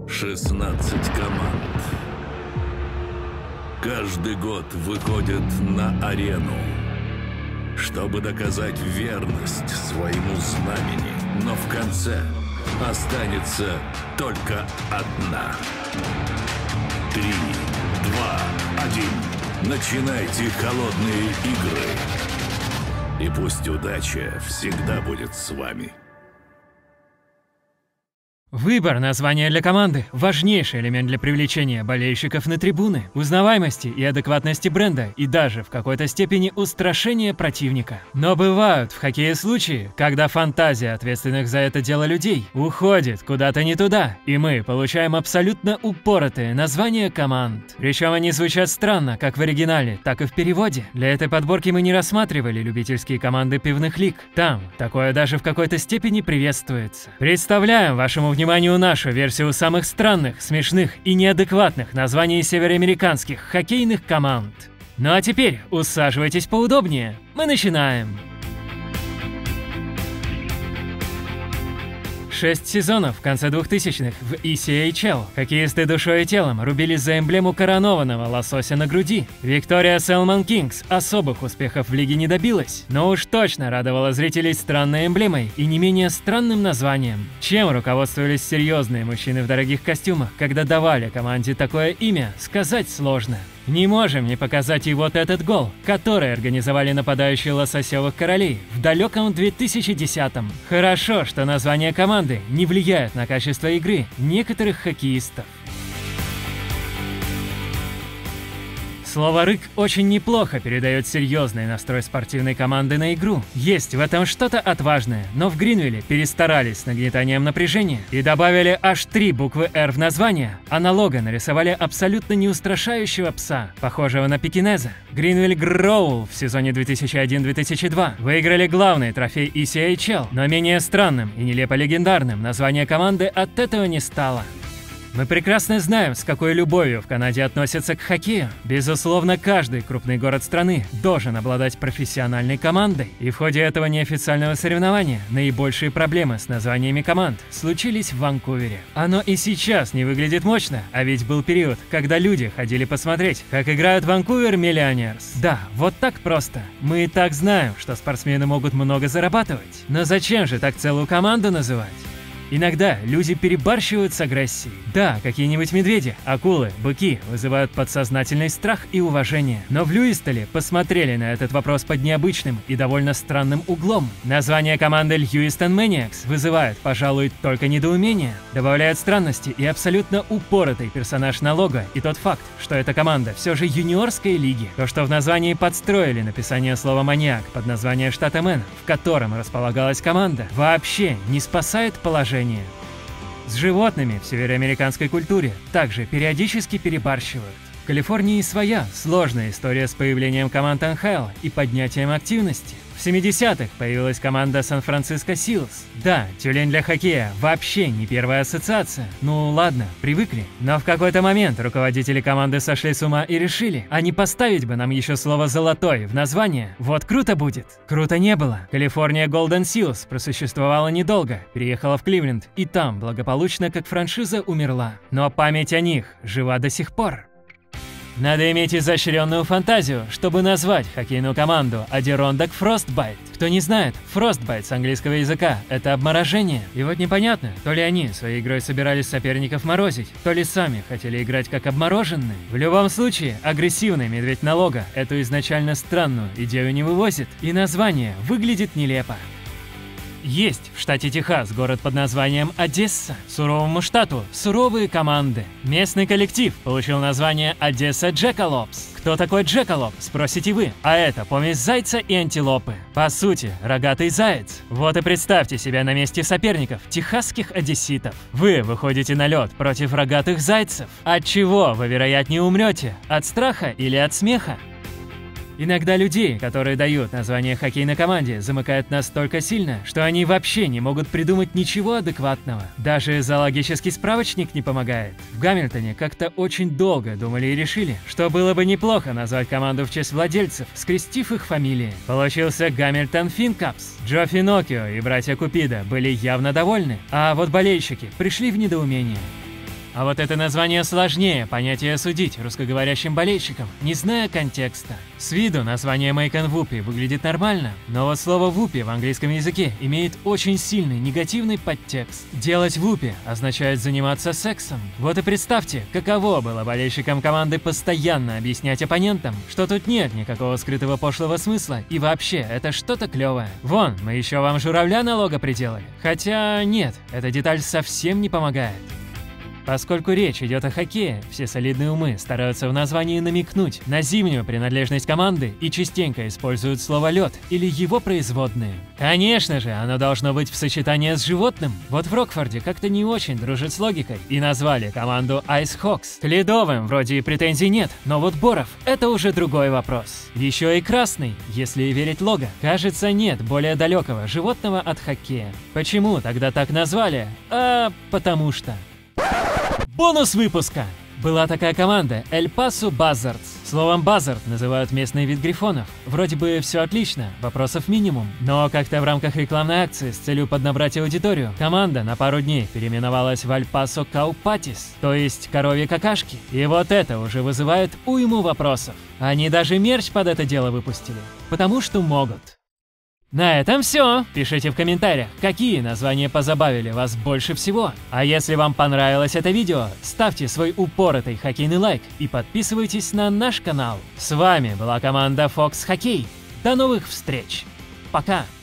16 команд. Каждый год выходят на арену, чтобы доказать верность своему знамени. Но в конце останется только одна. 3, 2, 1. Начинайте холодные игры. И пусть удача всегда будет с вами. Выбор названия для команды – важнейший элемент для привлечения болельщиков на трибуны, узнаваемости и адекватности бренда, и даже в какой-то степени устрашения противника. Но бывают в хоккее случаи, когда фантазия ответственных за это дело людей уходит куда-то не туда, и мы получаем абсолютно упоротые названия команд. Причем они звучат странно как в оригинале, так и в переводе. Для этой подборки мы не рассматривали любительские команды пивных лиг. Там такое даже в какой-то степени приветствуется. Представляем вашему вниманию нашу версию самых странных, смешных и неадекватных названий североамериканских хоккейных команд. Ну а теперь усаживайтесь поудобнее. Мы начинаем. 6 сезонов в конце 2000-х в ECHL. Хоккеисты душой и телом рубились за эмблему коронованного лосося на груди. Виктория Selmon Kings особых успехов в лиге не добилась, но уж точно радовала зрителей странной эмблемой и не менее странным названием. Чем руководствовались серьезные мужчины в дорогих костюмах, когда давали команде такое имя, сказать сложно. Не можем не показать и вот этот гол, который организовали нападающие лососевых королей в далеком 2010-м. Хорошо, что название команды не влияет на качество игры некоторых хоккеистов. Слово «рык» очень неплохо передает серьезный настрой спортивной команды на игру. Есть в этом что-то отважное, но в Гринвилле перестарались с нагнетанием напряжения и добавили аж 3 буквы «Р» в название, а на лого нарисовали абсолютно неустрашающего пса, похожего на пекинеза. Гринвилл Гроул в сезоне 2001-2002 выиграли главный трофей ECHL, но менее странным и нелепо легендарным название команды от этого не стало. Мы прекрасно знаем, с какой любовью в Канаде относятся к хоккею. Безусловно, каждый крупный город страны должен обладать профессиональной командой. И в ходе этого неофициального соревнования наибольшие проблемы с названиями команд случились в Ванкувере. Оно и сейчас не выглядит мощно, а ведь был период, когда люди ходили посмотреть, как играют Ванкувер Миллионерс. Да, вот так просто. Мы и так знаем, что спортсмены могут много зарабатывать. Но зачем же так целую команду называть? Иногда люди перебарщивают с агрессией. Да, какие-нибудь медведи, акулы, быки вызывают подсознательный страх и уважение. Но в Льюистоле посмотрели на этот вопрос под необычным и довольно странным углом. Название команды Lewiston Maniacs вызывает, пожалуй, только недоумение. Добавляет странности и абсолютно упоротый персонаж на лого и тот факт, что эта команда все же юниорской лиги. То, что в названии подстроили написание слова «маньяк» под название штата Мэн, в котором располагалась команда, вообще не спасает положение. С животными в североамериканской культуре также периодически перебарщивают. В Калифорнии своя сложная история с появлением команд НХЛ и поднятием активности. В 70-х появилась команда Сан-Франциско Силс. Да, тюлень для хоккея вообще не первая ассоциация. Ну ладно, привыкли. Но в какой-то момент руководители команды сошли с ума и решили, а не поставить бы нам еще слово «золотой» в название? Вот круто будет. Круто не было. Калифорния Golden Seals просуществовала недолго, переехала в Кливленд, и там благополучно как франшиза умерла. Но память о них жива до сих пор. Надо иметь изощренную фантазию, чтобы назвать хоккейную команду Adirondack Frostbite. Кто не знает, Frostbite с английского языка – это обморожение. И вот непонятно, то ли они своей игрой собирались соперников морозить, то ли сами хотели играть как обмороженные. В любом случае, агрессивный медведь на лого эту изначально странную идею не вывозит, и название выглядит нелепо. Есть в штате Техас город под названием Одесса. Суровому штату суровые команды. Местный коллектив получил название Одесса Джекалопс. Кто такой Джекалоп, спросите вы? А это помесь зайца и антилопы. По сути, рогатый заяц. Вот и представьте себя на месте соперников, техасских одесситов. Вы выходите на лед против рогатых зайцев. От чего вы, вероятнее, умрете? От страха или от смеха? Иногда людей, которые дают название хоккейной команде, замыкает настолько сильно, что они вообще не могут придумать ничего адекватного. Даже зоологический справочник не помогает. В Гамильтоне как-то очень долго думали и решили, что было бы неплохо назвать команду в честь владельцев, скрестив их фамилии. Получился Гамильтон Финкапс. Джо Финоккио и братья Купидо были явно довольны, а вот болельщики пришли в недоумение. А вот это название сложнее понять и осудить русскоговорящим болельщикам, не зная контекста. С виду название Мэйкон Вупи выглядит нормально, но вот слово «вупи» в английском языке имеет очень сильный негативный подтекст. Делать вупи означает заниматься сексом. Вот и представьте, каково было болельщикам команды постоянно объяснять оппонентам, что тут нет никакого скрытого пошлого смысла и вообще это что-то клевое. Вон, мы еще вам журавля на лого приделали. Хотя нет, эта деталь совсем не помогает. Поскольку речь идет о хоккее, все солидные умы стараются в названии намекнуть на зимнюю принадлежность команды и частенько используют слово «лед» или его производные. Конечно же, оно должно быть в сочетании с животным. Вот в Рокфорде как-то не очень дружит с логикой и назвали команду Ice Hawks. К ледовым вроде и претензий нет, но вот Боров — это уже другой вопрос. Еще и красный, если верить лого. Кажется, нет более далекого животного от хоккея. Почему тогда так назвали? Потому что... Бонус выпуска! Была такая команда Эль Пасо Buzzards. Словом «Buzzard» называют местный вид грифонов. Вроде бы все отлично, вопросов минимум. Но как-то в рамках рекламной акции с целью поднабрать аудиторию, команда на пару дней переименовалась в Эль Пасо Cow Patties, то есть коровьи какашки. И вот это уже вызывает уйму вопросов. Они даже мерч под это дело выпустили. Потому что могут. На этом все. Пишите в комментариях, какие названия позабавили вас больше всего. А если вам понравилось это видео, ставьте свой упоротый хоккейный лайк и подписывайтесь на наш канал. С вами была команда Fox Hockey. До новых встреч. Пока.